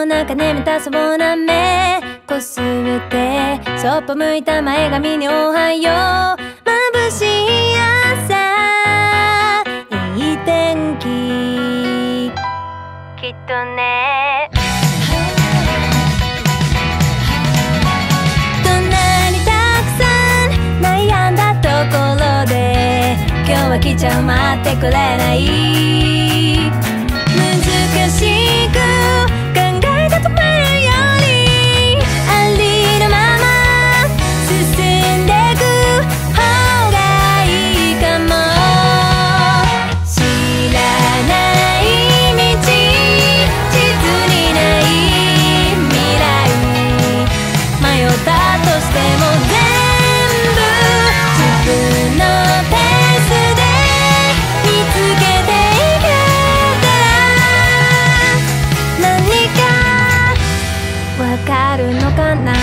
の中眠たそうな目こすってそっぽ向いた前髪におはよう眩しい朝いい天気きっとねどんなにたくさん悩んだところで今日は来ちゃう待ってくれない難しく考えた止めるよりありのまま進んでく方がいいかも知らない道地図にない未来迷ったとしても全部自分のペースで見つけていけたら何かわかるのかな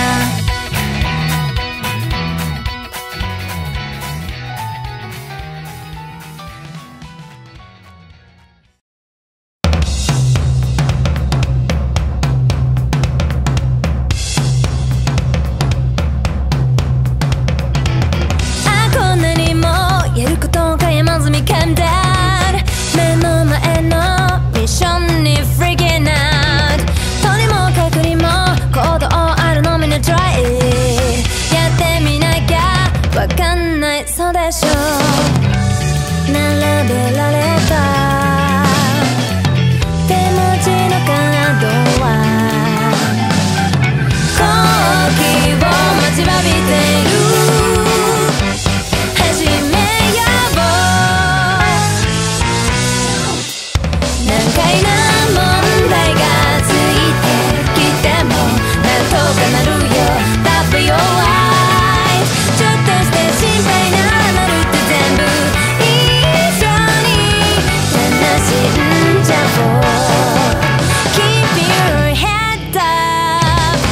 こんなにもやることが山積み噛んだ目の前のミッションにフリーキンアウトとにもかくにも行動あるのみのトライやってみなきゃわかんないそうでしょ並べられた手持ちのカードは好機を待ちわびている難解な問題がついてきてもなんとかなるよ Love your life ちょっとして心配ななるって全部一緒に楽しんじゃおう Keep your head up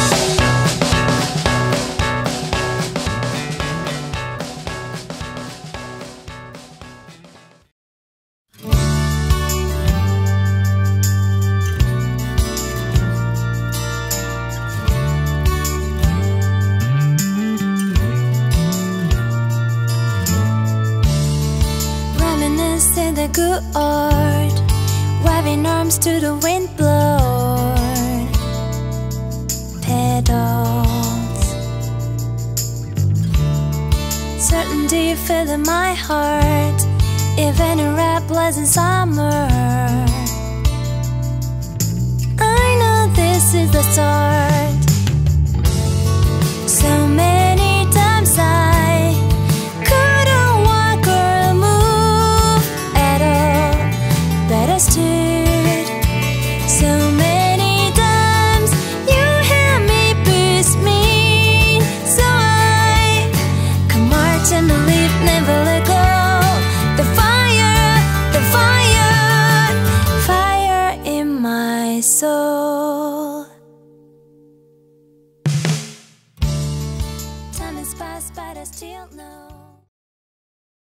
Reminiscing the good old waving arms to the wind blown petals certainty filling my heart even in red pleasant summer I know this is the start so many times I couldn't walk or move at all but I stood so many times you helped me push me so I can march and believe never let go the fire in my soul